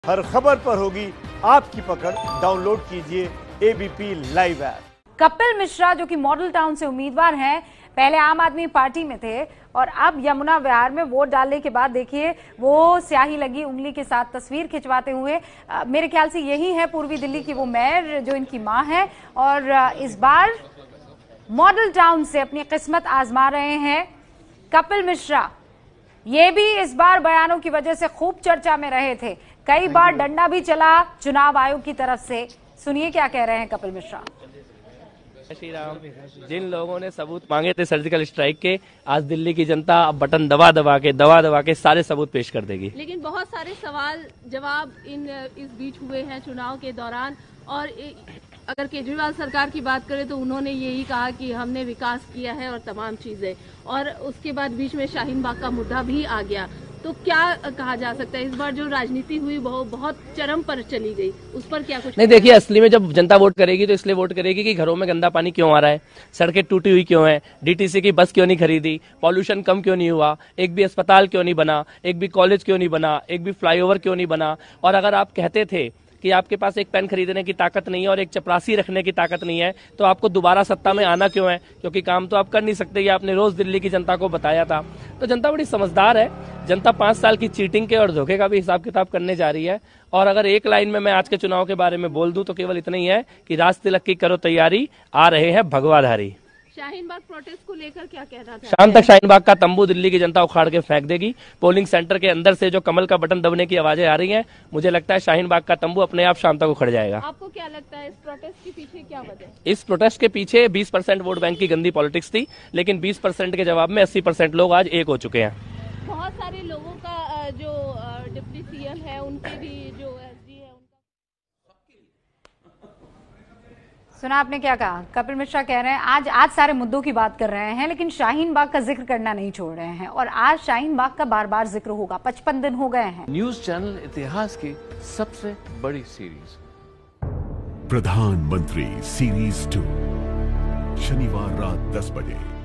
हर खबर पर होगी आपकी पकड़। डाउनलोड कीजिए ABP live app. Kapil Mishra जो कि मॉडल टाउन से उम्मीदवार हैं, पहले आम आदमी पार्टी में थे और अब यमुना विहार में वोट डालने के बाद देखिए वो स्याही लगी उंगली के साथ तस्वीर खिंचवाते हुए। मेरे ख्याल से यही है पूर्वी दिल्ली की वो मेयर जो इनकी मां है और इस बार मॉडल टाउन से अपनी किस्मत आजमा रहे हैं कपिल मिश्रा। ये भी इस बार बयानों की वजह से खूब चर्चा में रहे थे, कई बार डंडा भी चला चुनाव आयोग की तरफ से। सुनिए क्या कह रहे हैं कपिल मिश्रा। श्री राम, जिन लोगों ने सबूत मांगे थे सर्जिकल स्ट्राइक के, आज दिल्ली की जनता अब बटन दबा दबा के सारे सबूत पेश कर देगी। लेकिन बहुत सारे सवाल जवाब इस बीच हुए हैं चुनाव के दौरान। और अगर केजरीवाल सरकार की बात करें तो उन्होंने यही कहा कि हमने विकास किया है और तमाम चीजें, और उसके बाद बीच में शाहीन बाग का मुद्दा भी आ गया। तो क्या कहा जा सकता है, इस बार जो राजनीति हुई वो बहुत चरम पर चली गई, उस पर क्या कुछ? नहीं, देखिए, असली में जब जनता वोट करेगी तो इसलिए वोट करेगी कि घरों में गंदा पानी क्यों आ रहा है, सड़कें टूटी हुई क्यों है, डीटीसी की बस क्यों नहीं खरीदी, पॉल्यूशन कम क्यों नहीं हुआ, एक भी अस्पताल क्यों नहीं बना, एक भी कॉलेज क्यों नहीं बना, एक भी फ्लाईओवर क्यों नहीं बना। और अगर आप कहते थे कि आपके पास एक पेन खरीदने की ताकत नहीं है और एक चपरासी रखने की ताकत नहीं है, तो आपको दोबारा सत्ता में आना क्यों है? क्योंकि काम तो आप कर नहीं सकते, ये आपने रोज दिल्ली की जनता को बताया था। तो जनता बड़ी समझदार है। जनता 5 साल की चीटिंग के और धोखे का भी हिसाब किताब करने जा रही है। और अगर एक लाइन में मैं आज के चुनाव के बारे में बोल दूं तो केवल इतना ही है कि राज तिलक की करो तैयारी, आ रहे हैं भगवाधारी। शाहीन बाग प्रोटेस्ट को लेकर क्या कहना था? शाम तक शाहीन बाग का तंबू दिल्ली की जनता उखाड़ के फेंक देगी। पोलिंग सेंटर के अंदर से जो कमल का बटन दबने की आवाजें आ रही हैं, मुझे लगता है शाहीन बाग का तंबू अपने आप शाम तक उखड़ जाएगा। आपको क्या लगता है इस प्रोटेस्ट के पीछे क्या वजह? इस प्रोटेस्ट के पीछे 20% वोट बैंक की गंदी पॉलिटिक्स थी, लेकिन 20% के जवाब में 80% लोग आज एक हो चुके हैं। बहुत सारे लोगों का जो डिप्टी सीएम है उनके भी जो एसडी है सुना आपने क्या कहा? कपिल मिश्रा कह रहे हैं आज सारे मुद्दों की बात कर रहे हैं लेकिन शाहीन बाग का जिक्र करना नहीं छोड़ रहे हैं, और आज शाहीन बाग का बार बार जिक्र होगा। 55 दिन हो गए हैं। न्यूज चैनल इतिहास की सबसे बड़ी सीरीज प्रधानमंत्री सीरीज 2 शनिवार रात 10 बजे।